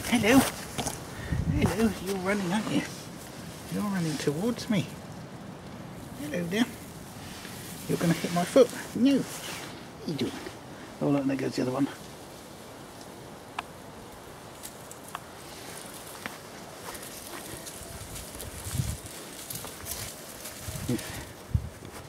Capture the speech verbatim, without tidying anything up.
Hello. Hello, you're running, aren't you? You're running towards me. Hello there. You're going to hit my foot. No. What are you doing? Oh look, there goes the other one.